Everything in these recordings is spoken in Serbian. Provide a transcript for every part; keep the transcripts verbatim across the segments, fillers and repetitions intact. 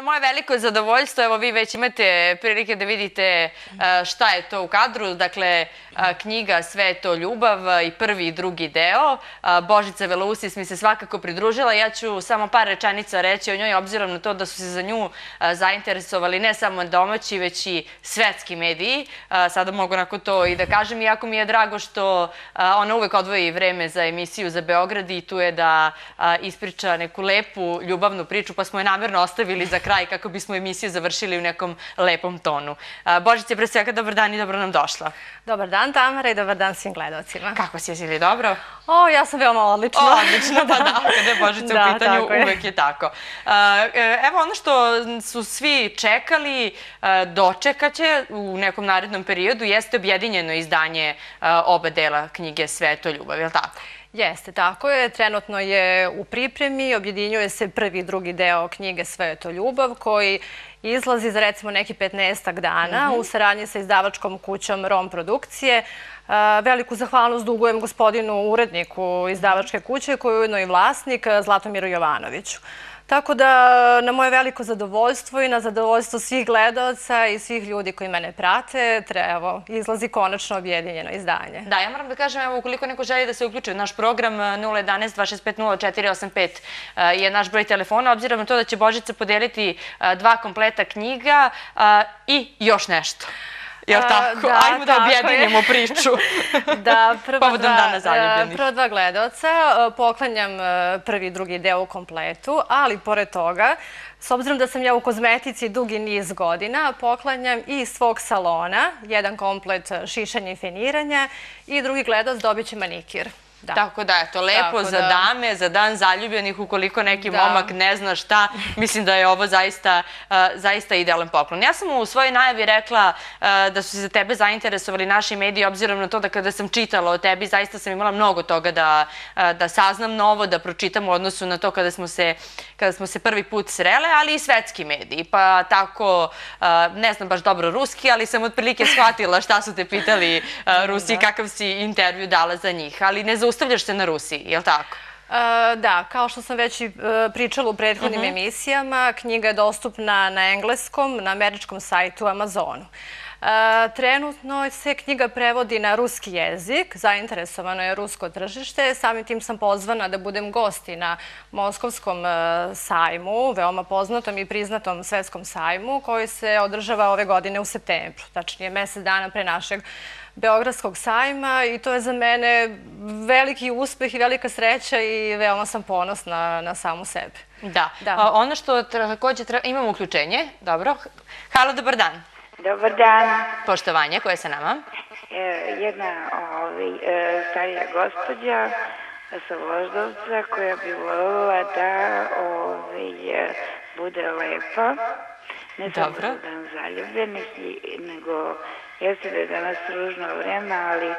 moje veliko zadovoljstvo, evo vi već imate prilike da vidite šta je to u kadru, dakle knjiga Sve je to ljubav i prvi i drugi deo. Božica Velousis mi se svakako pridružila, ja ću samo par rečenica reći o njoj, obzirom na to da su se za nju zainteresovali ne samo domaći, već i svetski mediji. Sada mogu nakon to i da kažem, iako mi je drago što ona uvek odvoji vreme za emisiju za Beograd i tu je da ispriča neku lepu ljubavnu priču, pa smo je namerno ostavili za kraj kako bismo emisiju završili u nekom lepom tonu. Božice, pre svega, dobar dan i dobro nam došla. Dobar dan, Tamara, i dobar dan svim gledalcima. Kako si, jesi li dobro? O, ja sam veoma odlično. Odlično, pa da, kada je Božica u pitanju, uvek je tako. Evo, ono što su svi čekali, dočekaće u nekom narednom periodu, jeste objedinjeno izdanje oba dela knjige Sve je to ljubav, je li tako? Jeste, tako je. Trenutno je u pripremi, objedinjuje se prvi i drugi deo knjige Sve je to ljubav, koji izlazi za recimo neki petnaestak dana u saradnji sa izdavačkom kućom Rom produkcije. Veliku zahvalnost dugujem gospodinu uredniku izdavačke kuće, koji je ujedno i vlasnik, Zlatomiru Jovanoviću. Tako da, na moje veliko zadovoljstvo i na zadovoljstvo svih gledalca i svih ljudi koji mene prate, evo, izlazi konačno objedinjeno izdanje. Da, ja moram da kažem, evo, ukoliko neko želi da se uključi u naš program, nula jedan dva šest pet nula četiri osam pet je naš broj telefona, obzirom na to da će Božica podeliti dva kompleta knjiga i još nešto. Jel' tako? Ajmo da objedinimo priču. Da, prva dva gledalca poklanjam prvi i drugi deo u kompletu, ali pored toga, s obzirom da sam ja u kozmetici dugi niz godina, poklanjam i svog salona, jedan komplet šišanja i feniranja i drugi gledalac dobit će manikir. Tako da, eto, lepo za dame, za dan zaljubljenih, ukoliko neki momak ne zna šta, mislim da je ovo zaista idealan poklon. Ja sam u svojoj najavi rekla da su se za tebe zainteresovali naši mediji, obzirom na to da kada sam čitala o tebi, zaista sam imala mnogo toga da saznam novo, da pročitam u odnosu na to kada smo se prvi put srele, ali i svetski mediji. Pa tako, ne znam baš dobro ruski, ali sam otprilike shvatila šta su te pitali Rusi i kakav si intervju dala za njih, ali ne zaustavljaš se na Rusiji, je li tako? Da, kao što sam već i pričala u prethodnim emisijama, knjiga je dostupna na engleskom, na američkom sajtu Amazonu. Trenutno se knjiga prevodi na ruski jezik, zainteresovano je rusko tržište, samim tim sam pozvana da budem gosti na Moskovskom sajmu, veoma poznatom i priznatom svetskom sajmu, koji se održava ove godine u septembru, tačnije mesec dana pre našeg Beogradskog sajma, i to je za mene veliki uspeh i velika sreća i veoma sam ponosna na samu sebe. Da. Ono što također imamo uključenje, dobro. Halo, dobar dan. Dobar dan. Poštovanje, ko je sa nama? Jedna starija gospođa sa Voždovca koja bi voljela da bude lepa. Ne samo za dan zaljubljenih, nego jeste da je danas ružno vreme, ali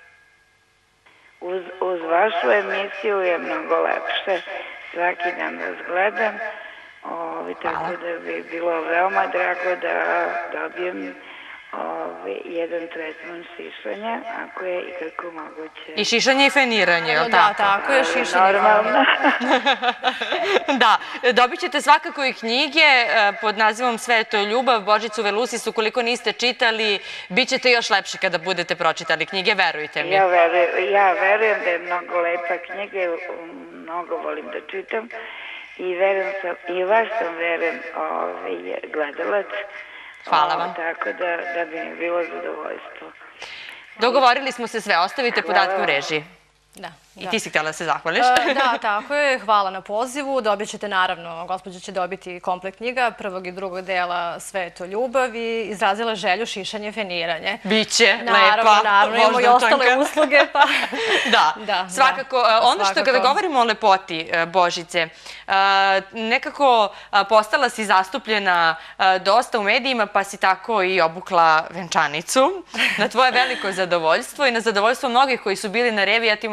uz vašu emisiju je mnogo lepše. Svaki dan vas gledam, tako da bi bilo veoma drago da dobijem jedan tretman šišanja, ako je i kako moguće. I šišanje i feniranje, je li tako? Da, tako je, šišanje i feniranje. Da, dobit ćete svakako i knjige pod nazivom Sve je to ljubav, Božicu Velousis, ukoliko niste čitali, bit ćete još lepši kada budete pročitali knjige, verujte mi. Ja verujem da je mnogo lepa knjiga, mnogo volim da čitam i vas sam, verujem, gledalac. Hvala vam. Tako da bi mi bilo zadovoljstvo. Dogovorili smo se sve, ostavite podatke u režiji. I ti si htjela da se zahvališ? Da, tako je. Hvala na pozivu. Dobit ćete, naravno, gospođa će dobiti komplet knjiga prvog i drugog dela Sve je to ljubav i izrazila želju šišanje i feniranje. Biće, lepa. Naravno, naravno. Imamo i ostale usluge, pa... Da, svakako. Ono što kada govorimo o lepoti Božice, nekako postala si zastupljena dosta u medijima, pa si tako i obukla venčanicu. Na tvoje veliko zadovoljstvo i na zadovoljstvo mnogih koji su bili na revi, ja ti mogu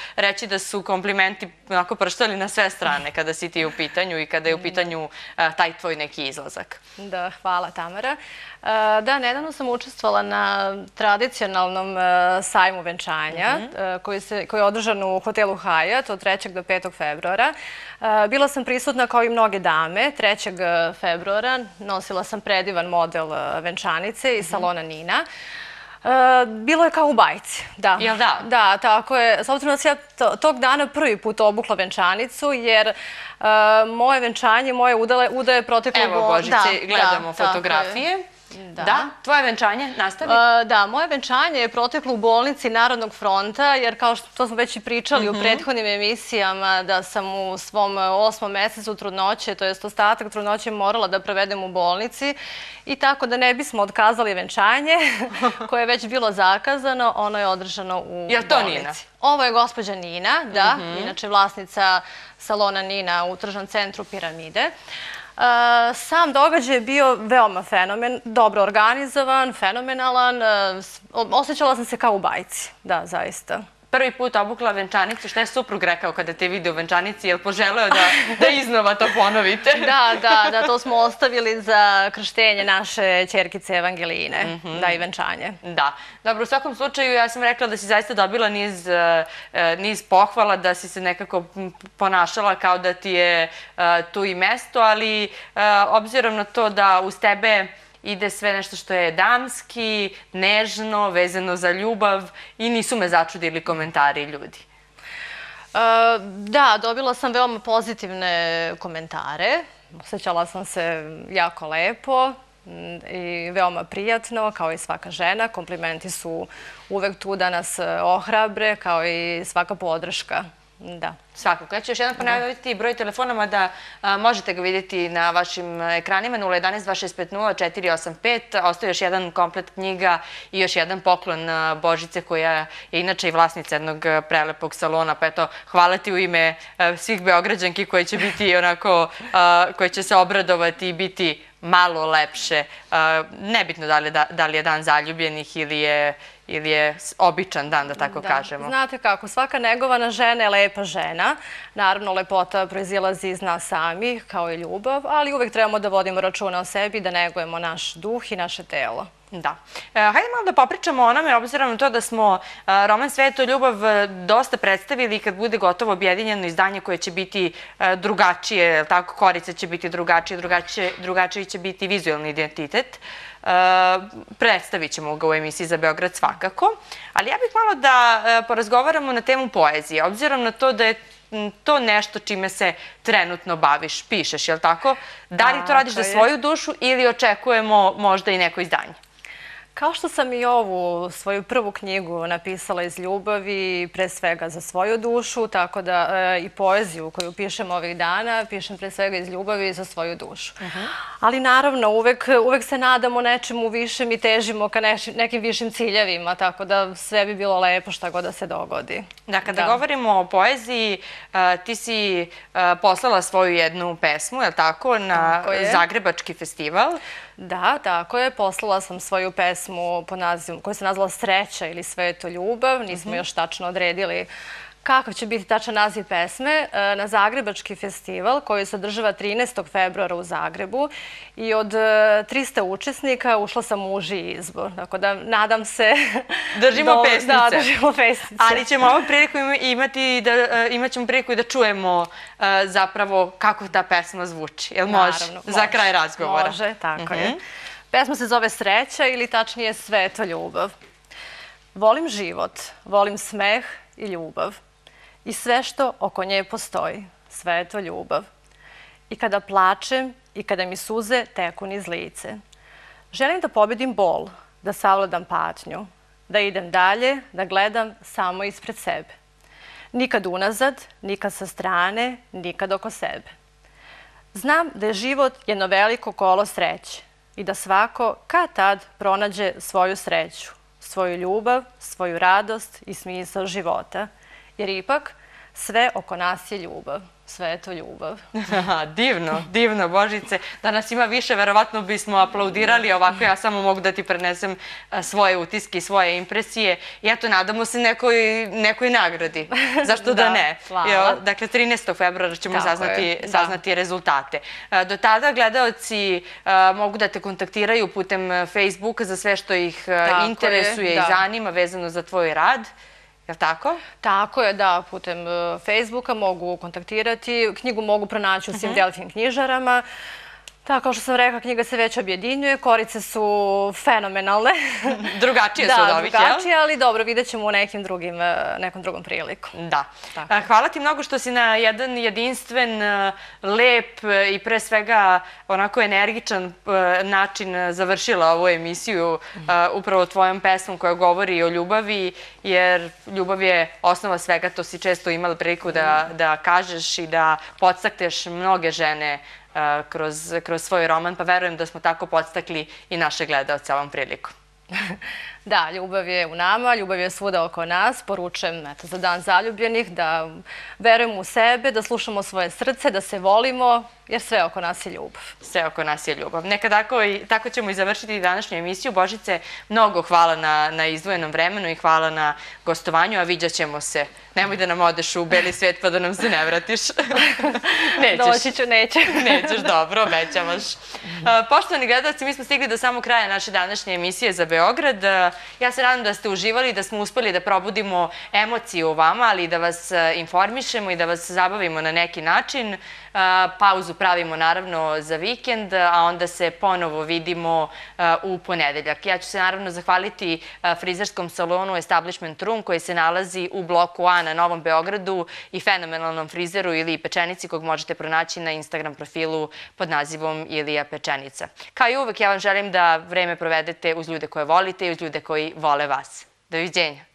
reći da su komplimenti onako prštali na sve strane kada si ti u pitanju i kada je u pitanju taj tvoj neki izlazak. Da, hvala Tamara. Da, nedavno sam učestvovala na tradicionalnom sajmu venčanja koji je održan u hotelu Hyatt od trećeg do petog februara. Bila sam prisutna kao i mnoge dame. trećeg februara nosila sam predivan model venčanice iz salona Nina. Bilo je kao u bajci, da. Jel da? Da, tako je. S obzirom da sam ja tog dana prvi put obukla venčanicu, jer moje venčanje, moje udaje proteklo... Evo, Božice, gledamo fotografije. Da, tvoje venčanje, nastavi. Da, moje venčanje je proteklo u bolnici Narodnog fronta, jer kao što smo već i pričali u prethodnim emisijama, da sam u svom osmom mesecu trudnoće, to jest ostatak trudnoće, morala da provedem u bolnici i tako da ne bismo otkazali venčanje koje je već bilo zakazano, ono je održano u bolnici. Je to Nina? Ovo je gospođa Nina, da, inače vlasnica salona Nina u tržnom centru Piramide. Sam događaj je bio veoma fenomen, dobro organizovan, fenomenalan, osjećala sam se kao u bajci, da, zaista. Prvi put obukla venčanicu, šta je suprug rekao kada te vide u venčanici, je li poželeo da iznova to ponovite? Da, da, da, to smo ostavili za krštenje naše ćerkice Evangeline, da, i venčanje. Da, dobro, u svakom slučaju ja sam rekla da si zaista dobila niz pohvala, da si se nekako ponašala kao da ti je tu i mesto, ali obzirom na to da uz tebe ide sve nešto što je damski, nežno, vezano za ljubav i nisu me začudili komentari ljudi. Da, dobila sam veoma pozitivne komentare. Osjećala sam se jako lepo i veoma prijatno, kao i svaka žena. Komplimenti su uvek tu da nas ohrabre, kao i svaka podrška. Da. Svakako. Ja ću još jednom ponavljati broj telefonama da možete ga vidjeti na vašim ekranima nula jedan dva šest pet nula četiri osam pet. Ostaje još jedan komplet knjiga i još jedan poklon Božice koja je inače i vlasnica jednog prelepog salona. Pa eto, hvala ti u ime svih Beograđanki koje će biti onako, koje će se obradovati i biti malo lepše. Nebitno da li je dan zaljubljenih ili je ili je običan dan, da tako kažemo. Znate kako, svaka negovana žena je lepa žena. Naravno, lepota proizilazi iz nas samih, kao i ljubav, ali uvek trebamo da vodimo računa o sebi, da negujemo naš duh i naše telo. Da. Hajde malo da popričamo o onome, obzirom na to da smo roman Sveto ljubav dosta predstavili i kad bude gotovo objedinjeno izdanje koje će biti drugačije, tako, korice će biti drugačije, drugačiji će biti vizualni identitet. Predstavit ćemo ga u emisiji za Beograd svakako, ali ja bih malo da porazgovaramo na temu poezije, obzirom na to da je to nešto čime se trenutno baviš, pišeš, je li tako? Da li to radiš za svoju dušu ili očekujemo možda i neko izdanje? Kao što sam i ovu svoju prvu knjigu napisala iz ljubavi, pre svega za svoju dušu, tako da i poeziju koju pišem ovih dana, pišem pre svega iz ljubavi za svoju dušu. Ali naravno, uvek se nadamo nečemu višem i težimo ka nekim višim ciljevima, tako da sve bi bilo lepo šta god da se dogodi. Da, kada govorimo o poeziji, ti si poslala svoju jednu pesmu, je li tako, na Zagrebački festival? Da, tako je. Poslala sam svoju pesmu koja se nazvala Sreća ili Sveto ljubav. Nismo još tačno odredili kakav će biti tačan naziv pesme, na Zagrebački festival koji se održava trinaestog februara u Zagrebu i od trista učesnika ušla sam u uži izbor. Tako da nadam se... Držimo pesnice. Da, držimo pesnice. Ali ćemo ovu priliku imati, imat ćemo priliku i da čujemo zapravo kako ta pesma zvuči. Jel može? Naravno, može. Za kraj razgovora. Može, tako je. Pesma se zove Sreća ili tačnije Sveto ljubav. Volim život, volim smeh i ljubav. I sve što oko nje postoji, sveto ljubav. I kada plačem i kada mi suze teku niz lice. Želim da pobedim bol, da savladam patnju, da idem dalje, da gledam samo ispred sebe. Nikad unazad, nikad sa strane, nikad oko sebe. Znam da je život jedno veliko kolo sreće i da svako kad tad pronađe svoju sreću, svoju ljubav, svoju radost i smisao života. Jer ipak, Sve oko nas je ljubav. Sve je to ljubav. Divno, divno, Božice. Da nas ima više, verovatno bismo aplaudirali ovako. Ja samo mogu da ti prenesem svoje utiske i svoje impresije. I eto, nadamo se nekoj nagradi. Zašto da ne? Dakle, trinaestog februara ćemo saznati rezultate. Do tada gledaoci mogu da te kontaktiraju putem Facebooka za sve što ih interesuje i zanima vezano za tvoj rad. Je li tako? Tako je, da. Putem Facebooka mogu kontaktirati. Knjigu mogu pronaći u svim Delfin knjižarama. Tako, kao što sam rekla, knjiga se već objedinjuje. Korice su fenomenalne. Drugačije su od ovih, jel? Da, drugačije, ali dobro, vidjet ćemo u nekom drugom priliku. Da. Hvala ti mnogo što si na jedan jedinstven, lep i pre svega onako energičan način završila ovu emisiju upravo tvojom pesmom koja govori o ljubavi, jer ljubav je osnova svega, to si često imala priliku da kažeš i da podstakneš mnoge žene kroz svoj roman, pa verujem da smo tako podstakli i naše gledalce ovom prilikom. Da, ljubav je u nama, ljubav je svuda oko nas. Poručujem za Dan zaljubljenih da verujemo u sebe, da slušamo svoje srce, da se volimo, jer sve oko nas je ljubav. Sve oko nas je ljubav. Neka tako ćemo i završiti današnju emisiju. Božice, mnogo hvala na izdvojenom vremenu i hvala na gostovanju, a viđat ćemo se. Nemoj da nam odeš u beli svet pa da nam se ne vratiš. Doći ću, neće. Nećeš, dobro, obećavaš. Poštovani gledalci, mi smo stigli do samog kraja naše današnje emisije za Beograd. Ja se nadam da ste uživali, da smo uspeli da probudimo emocije u vama, ali i da vas informišemo i da vas zabavimo na neki način. Pauzu pravimo naravno za vikend, a onda se ponovo vidimo u ponedeljak. Ja ću se naravno zahvaliti frizerskom salonu Establishment Room koji se nalazi u bloku A na Novom Beogradu i fenomenalnom frizeru ili pečenici kog možete pronaći na Instagram profilu pod nazivom Ilija Pečenica. Kao i uvek, ja vam želim da vreme provedete uz ljude koje volite i uz ljude koji vole vas. Doviđenja.